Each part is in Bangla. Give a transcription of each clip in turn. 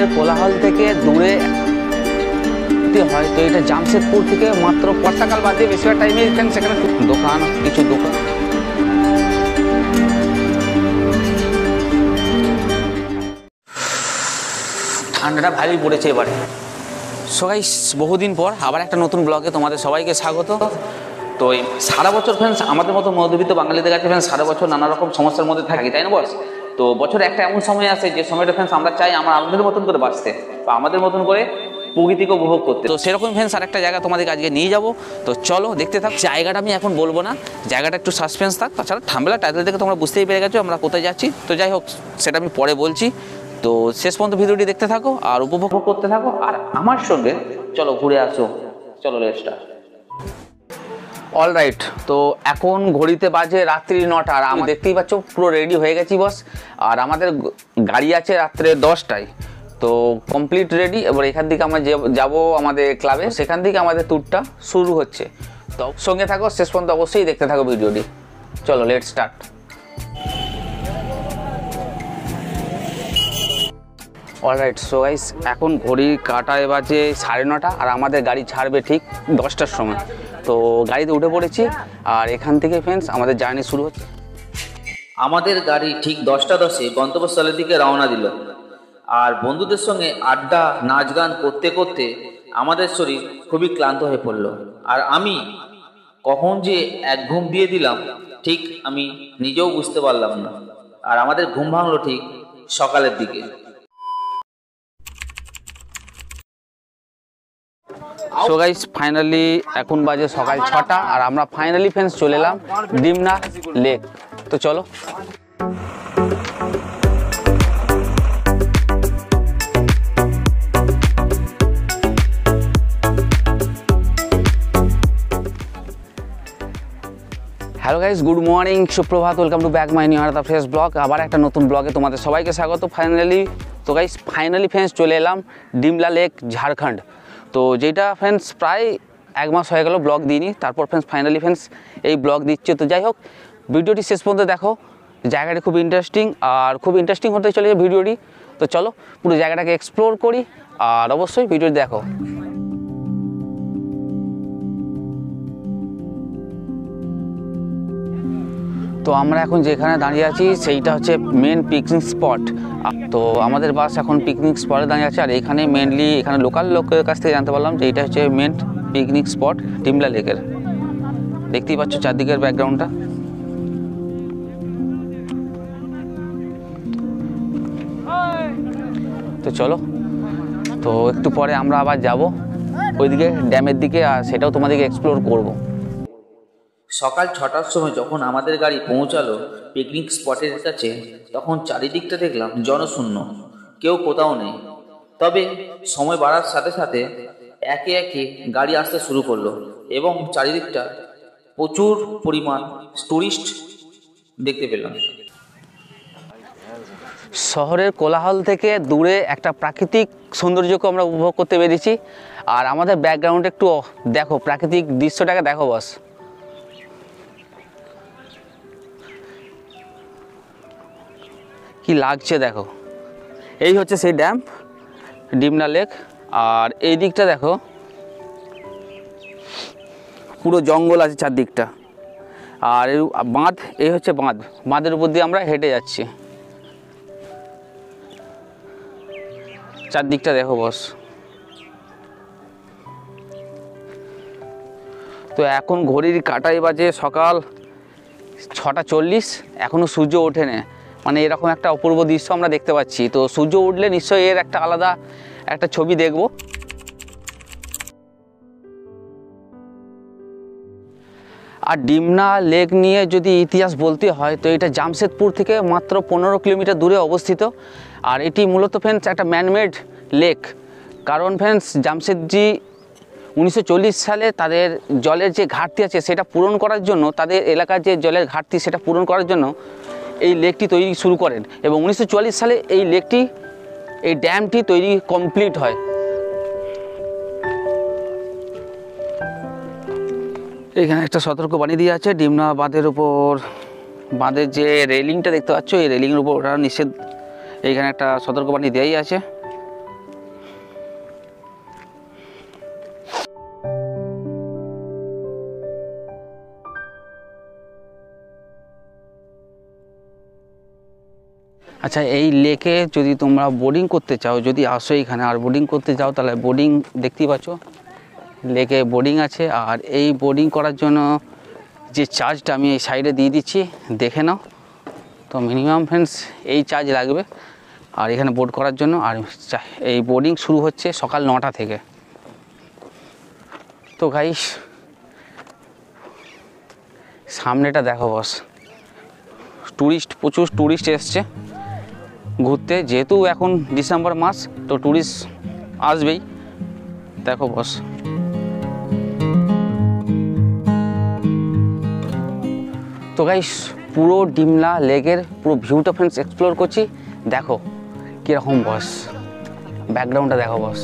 শহরের কোলাহল থেকে দূরে হয়তো এটা জামশেদপুর থেকে মাত্র বর্ষাকাল বাদ দিয়ে বেশিরভাগ টাইমে এখানে সেখানে দোকান কিছু দোকান। ঠান্ডাটা ভালোই পড়েছে এবারে। সো গাইস, বহুদিন পর আবার একটা নতুন ব্লগে তোমাদের সবাইকে স্বাগত। তো সারা বছর ফ্রেন্ডস আমাদের মতো মধ্যবিত্ত বাঙালিদের কাছে ফ্রেন্ডস সারা বছর নানা রকম সমস্যার মধ্যে থাকি, তাই না বস? তো বছরে একটা এমন সময় আসে যে সময়টা ফ্রেন্ডস আমরা চাই আমাদের মতন করে বাঁচতে বা আমাদের মতন করে প্রকৃতিকে উপভোগ করতে। তো সেরকম ফ্রেন্ডস আর একটা জায়গা তোমাদেরকে আজকে নিয়ে যাবো। তো চলো দেখতে থাক। জায়গাটা আমি এখন বলবো না, জায়গাটা একটু সাসপেন্স থাক। তাছাড়া থাম্বনেল টাইটেল থেকে তোমরা বুঝতেই পেরে গেছো আমরা কোথায় যাচ্ছি। তো যাই হোক, সেটা আমি পরে বলছি। তো শেষ পর্যন্ত ভিডিওটি দেখতে থাকো আর উপভোগ করতে থাকো আর আমার সঙ্গে চলো ঘুরে আসো। চলো লেটস স্টার্ট। অলরাইট, তো এখন ঘড়িতে বাজে রাত্রি 9টা আর আমি দেখতেই পাচ্ছ পুরো রেডি হয়ে গেছি বস। আর আমাদের গাড়ি আছে রাত্রে 10টায়। তো কমপ্লিট রেডি। এবার এখান থেকে আমরা যাবো আমাদের ক্লাবে, সেখান থেকে আমাদের ট্যুরটা শুরু হচ্ছে। তো সঙ্গে থাকো, শেষ পর্যন্ত অবশ্যই দেখতে থাকো ভিডিওটি। চলো let's start. Alright, so guys এখন ঘড়ির কাঁটায় বাজে 9:30 আর আমাদের গাড়ি ছাড়বে ঠিক 10টার সময়। তো গাড়িতে উঠে পড়েছি আর এখান থেকে ফ্রেন্ডস আমাদের জার্নি শুরু হচ্ছে। আমাদের গাড়ি ঠিক 10:10 গন্তব্যস্থলের দিকে রওনা দিল। আর বন্ধুদের সঙ্গে আড্ডা নাচ গান করতে করতে আমাদের শরীর খুবই ক্লান্ত হয়ে পড়ল। আর আমি কখন যে এক ঘুম দিয়ে দিলাম ঠিক আমি নিজেও বুঝতে পারলাম না। আর আমাদের ঘুম ভাঙলো ঠিক সকালের দিকে। সো গাইস ফাইনালি এখন বাজে সকাল 6টা আর আমরা ফাইনালি ফ্রেন্ডস চলে এলাম ডিমনা লেক। তো চলো। হ্যালো গাইস, গুড মর্নিং, সুপ্রভাত, welcome to back my new another fresh blog. আবার একটা নতুন ব্লগে তোমাদের সবাইকে স্বাগত। ফাইনালি তো গাইস ফাইনালি ফ্রেন্ডস চলে এলাম ডিমলা লেক, ঝাড়খণ্ড। তো যেটা ফ্রেন্ডস প্রায় 1 মাস হয়ে গেল ব্লগ দিইনি, তারপর ফ্রেন্ডস ফাইনালি ফ্রেন্ডস এই ব্লগ দিচ্ছে। তো যাই হোক, ভিডিওটি শেষ পর্যন্ত দেখো, জায়গাটি খুব ইন্টারেস্টিং আর খুব ইন্টারেস্টিং হতে চলেছে ভিডিওটি। তো চলো পুরো জায়গাটাকে এক্সপ্লোর করি আর অবশ্যই ভিডিওটি দেখো। তো আমরা এখন যেখানে দাঁড়িয়ে আছি সেইটা হচ্ছে মেন পিকনিক স্পট। তো আমাদের বাস এখন পিকনিক স্পটে দাঁড়িয়ে আছে আর এখানে মেনলি এখানে লোকাল লোকের কাছ থেকে জানতে পারলাম যে এটা হচ্ছে মেন পিকনিক স্পট ডিমলা লেকের। দেখতেই পাচ্ছ চারদিকের ব্যাকগ্রাউন্ডটা। তো চলো, তো একটু পরে আমরা আবার যাব ওইদিকে ড্যামের দিকে আর সেটাও তোমাদেরকে এক্সপ্লোর করব। সকাল 6টার সময় যখন আমাদের গাড়ি পৌঁছালো পিকনিক স্পটের কাছে, তখন চারিদিকটা দেখলাম জনশূন্য, কেউ কোথাও নেই। তবে সময় বাড়ার সাথে সাথে একে একে গাড়ি আসতে শুরু করলো এবং চারিদিকটা প্রচুর পরিমাণ টুরিস্ট দেখতে পেলাম। শহরের কোলাহল থেকে দূরে একটা প্রাকৃতিক সৌন্দর্যকে আমরা উপভোগ করতে পেরেছি। আর আমাদের ব্যাকগ্রাউন্ডে একটু দেখো, প্রাকৃতিক দৃশ্যটাকে দেখো বস। কি লাগছে দেখো, এই হচ্ছে সেই ড্যাম ডিমনা লেক। আর এই দিকটা দেখো পুরো জঙ্গল আছে চারদিকটা। আর বাঁধ, এই হচ্ছে বাঁধ, বাঁধের উপর দিয়ে আমরা হেঁটে যাচ্ছি। চারদিকটা দেখো বস। তো এখন ঘড়ির কাঁটায় বাজে সকাল 6:40, এখনও সূর্য ওঠেনি। মানে এরকম একটা অপূর্ব দৃশ্য আমরা দেখতে পাচ্ছি। তো সূর্য উঠলে নিশ্চয়ই এর একটা আলাদা একটা ছবি দেখব। আর ডিমনা লেক নিয়ে যদি ইতিহাস বলতে হয় তো এটা জামশেদপুর থেকে মাত্র 15 কিলোমিটার দূরে অবস্থিত। আর এটি মূলত ফ্রেন্ডস একটা ম্যানমেড লেক। কারণ ফ্রেন্ডস জামশেদজি 1940 সালে তাদের জলের যে ঘাটতি আছে সেটা পূরণ করার জন্য, তাদের এলাকার যে জলের ঘাটতি সেটা পূরণ করার জন্য এই লেকটি তৈরি শুরু করেন এবং 1944 সালে এই ড্যামটি তৈরি কমপ্লিট হয়। এখানে একটা সতর্কবাণী দিয়ে আছে ডিমনা বাঁধের উপর, বাঁধের যে রেলিংটা দেখতে পাচ্ছ এই রেলিংয়ের উপর ওটা নিষেধ। এইখানে একটা সতর্কবাণী দেওয়াই আছে। আচ্ছা, এই লেকে যদি তোমরা বোটিং করতে চাও, যদি আসো এখানে আর বোটিং করতে চাও, তাহলে বোটিং দেখতেই পাচ্ছ, লেকে বোটিং আছে। আর এই বোটিং করার জন্য যে চার্জটা আমি এই সাইডে দিয়ে দিচ্ছি, দেখে নাও। তো মিনিমাম ফ্রেন্ডস এই চার্জ লাগবে আর এখানে বোট করার জন্য। আর এই বোটিং শুরু হচ্ছে সকাল 9টা থেকে। তো গাইস সামনেটা দেখো বস, প্রচুর ট্যুরিস্ট এসছে ঘুরতে, যেহেতু এখন ডিসেম্বর মাস, তো ট্যুরিস্ট আসবেই। দেখো বস, তো গাইস পুরো ডিমলা লেকের পুরো ভিউটা ফ্রেন্ডস এক্সপ্লোর করছি। দেখো কীরকম বস, ব্যাকগ্রাউন্ডটা দেখো বস।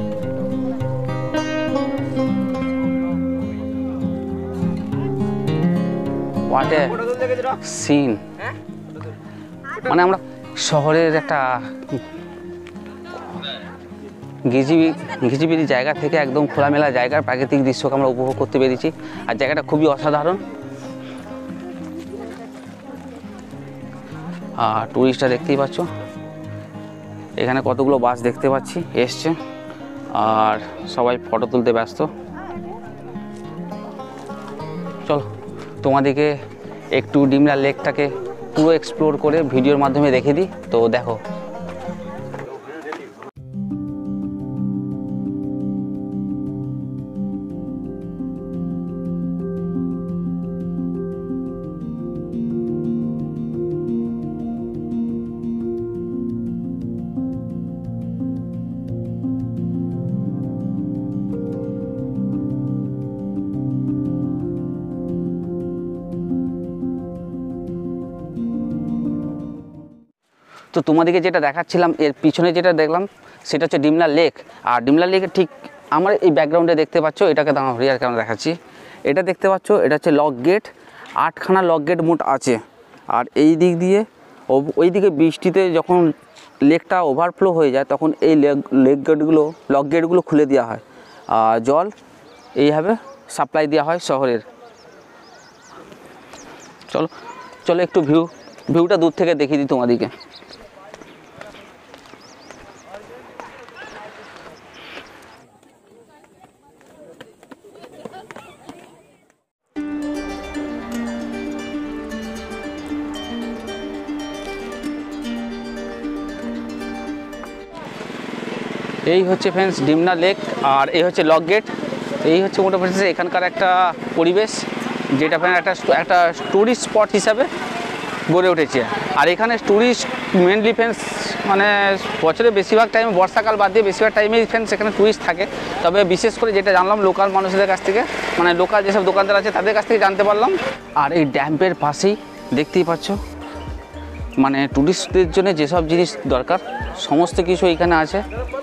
হোয়াট এ সিন, মানে আমরা শহরের একটা ঘিজিবিজি জায়গা থেকে একদম খোলামেলা জায়গার প্রাকৃতিক দৃশ্যকে আমরা উপভোগ করতে পেরেছি। আর জায়গাটা খুবই অসাধারণ। আর টুরিস্টরা দেখতেই পাচ্ছ, এখানে কতগুলো বাস দেখতে পাচ্ছি এসছে, আর সবাই ফটো তুলতে ব্যস্ত। চলো তোমাদেরকে একটু ডিমলা লেকটাকে পুরো এক্সপ্লোর করে ভিডিওর মাধ্যমে দেখে দিই। তো দেখো, তো তোমাদেরকে যেটা দেখাচ্ছিলাম, এর পিছনে যেটা দেখলাম সেটা হচ্ছে ডিমলা লেক। আর ডিমলা লেকের ঠিক আমার এই ব্যাকগ্রাউন্ডে দেখতে পাচ্ছ, এটাকে দাঁড়া হরিয়ার কেন দেখাচ্ছি, এটা দেখতে পাচ্ছ, এটা হচ্ছে লক গেট। 8খানা লক গেট মোট আছে। আর এই দিক দিয়ে ওই দিকে বৃষ্টিতে যখন লেকটা ওভারফ্লো হয়ে যায়, তখন এই লক গেটগুলো খুলে দেওয়া হয়, আর জল এইভাবে সাপ্লাই দেওয়া হয় শহরের। চলো চলো একটু ভিউটা দূর থেকে দেখিয়ে দিই তোমাদেরকে। এই হচ্ছে ফ্রেন্ডস ডিমনা লেক, আর এই হচ্ছে লক গেট। এই হচ্ছে মোটামুটি এখানকার একটা পরিবেশ, যেটা ফ্রেন্ড একটা ট্যুরিস্ট স্পট হিসাবে গড়ে উঠেছে। আর এখানে ট্যুরিস্ট মেনলি ফ্রেন্ডস মানে বছরের বেশিরভাগ টাইমে, বর্ষাকাল বাদ দিয়ে বেশিরভাগ টাইমেই ফ্রেন্ডস এখানে ট্যুরিস্ট থাকে। তবে বিশেষ করে যেটা জানলাম লোকাল মানুষদের কাছ থেকে, মানে লোকাল যেসব দোকানদার আছে তাদের কাছ থেকে জানতে পারলাম। আর এই ড্যাম্পের পাশেই দেখতেই পাচ্ছ, মানে ট্যুরিস্টদের জন্য যেসব জিনিস দরকার সমস্ত কিছু এখানে আছে।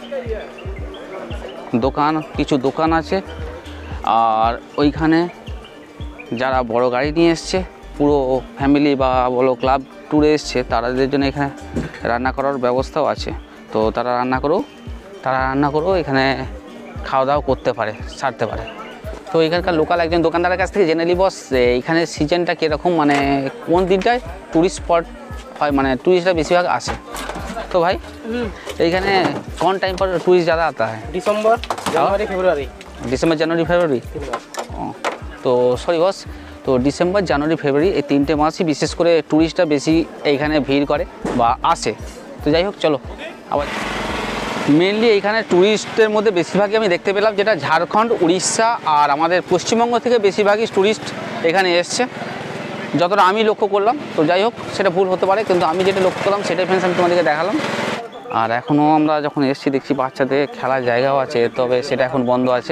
কিছু দোকান আছে। আর ওইখানে যারা বড় গাড়ি নিয়ে এসছে, পুরো ফ্যামিলি বা বলো ক্লাব ট্যুরে এসছে, তাদের জন্য এখানে রান্না করার ব্যবস্থাও আছে। তো তারা রান্না করেও এখানে খাওয়া দাওয়া করতে পারে, সারতে পারে। তো এখানকার লোকাল একজন দোকানদারের কাছ থেকে জেনে নিই বস, এইখানে সিজনটা কীরকম, মানে কোন দিনটায় ট্যুরিস্ট স্পট হয়, মানে टूरिस्टরা বেশিরভাগ আসে। तो भाई এইখানে कौन टाइम पर टूरिस्ट ज़्यादा आता है? दिसंबर जनवरी फरवरी। डिसेम्बर जनवरी फरवरी। तो सॉरी बस, तो डिसेम्बर জানুয়ারি ফেব্রুয়ারি এই 3টে মাসই বিশেষ করে ট্যুরিস্টরা বেশি এইখানে ভিড় করে বা আসে। তো যাই হোক চলো আবার মেনলি এইখানে ট্যুরিস্টের মধ্যে বেশিরভাগই আমি দেখতে পেলাম যেটা ঝাড়খণ্ড, উড়িষ্যা আর আমাদের পশ্চিমবঙ্গ থেকে বেশিরভাগই ট্যুরিস্ট এখানে এসছে, যতটা আমি লক্ষ্য করলাম। তো যাই হোক সেটা ভুল হতে পারে, কিন্তু আমি যেটা লক্ষ্য করলাম সেটাই ফ্রেন্ডস আমি তোমাদেরকে দেখালাম। আর এখনও আমরা যখন এসেছি দেখছি বাচ্চাদের খেলার জায়গাও আছে, তবে সেটা এখন বন্ধ আছে।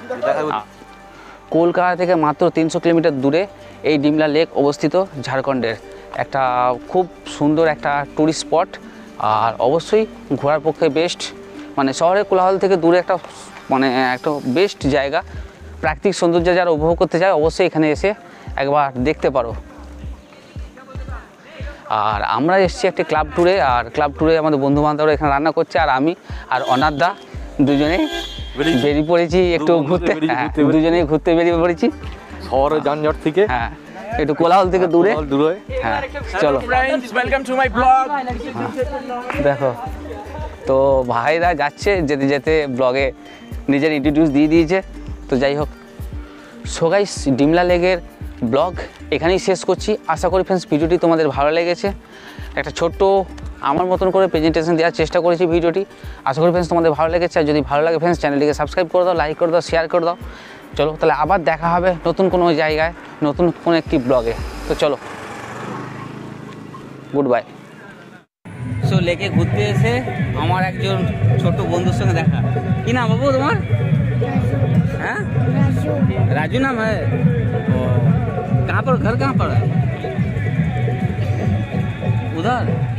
কলকাতা থেকে মাত্র 300 কিলোমিটার দূরে এই ডিমলা লেক অবস্থিত, ঝাড়খণ্ডের একটা খুব সুন্দর একটা ট্যুরিস্ট স্পট। আর অবশ্যই ঘোরার পক্ষে বেস্ট, মানে শহরের কোলাহল থেকে দূরে একটা একটা বেস্ট জায়গা। প্রাকৃতিক সৌন্দর্য যারা উপভোগ করতে চায় অবশ্যই এখানে এসে একবার দেখতে পারো। আর আমরা এসেছি একটি ক্লাব ট্যুরে, আর ক্লাব ট্যুরে আমাদের বন্ধুবান্ধবরা এখানে রান্না করছে, আর আমি আর অনাথদা দুজনে বেরিয়ে পড়েছি একটু ঘুরতে। দুজনেই ঘুরতে বেরিয়ে পড়েছি শহরের যানজট থেকে। হ্যাঁ, একটু কোলাহল থেকে দূরে। হ্যাঁ চলো ওয়েলকাম টু মাই ব্লগ। দেখো তো ভাইরা যাচ্ছে, যেতে যেতে ব্লগে নিজের ইন্ট্রোডিউস দিয়ে দিয়েছে। তো যাই হোক, সো গাইস ডিমলা লেকের ব্লগ এখানেই শেষ করছি। আশা করি ফ্রেন্ডস ভিডিওটি তোমাদের ভালো লেগেছে। একটা ছোট্ট আমার মতন করে প্রেজেন্টেশন দেওয়ার চেষ্টা করেছি ভিডিওটি। আশা করি ফ্রেন্ডস তোমাদের ভালো লেগেছে। আর যদি ভালো লাগে ফ্রেন্ডস চ্যানেলটিকে সাবস্ক্রাইব করে দাও, লাইক করে দাও, শেয়ার করে দাও। চলো তাহলে আবার দেখা হবে নতুন কোনো জায়গায়, নতুন কোনো একটি ব্লগে। তো চলো, গুড বাই। সো লেকে ঘুরতে এসে আমার একজন ছোট বন্ধুর সঙ্গে দেখা। কি নাম বাবু তোমার? হ্যাঁ राजू नाम है। कहाँ पर घर कहाँ पर है? उधर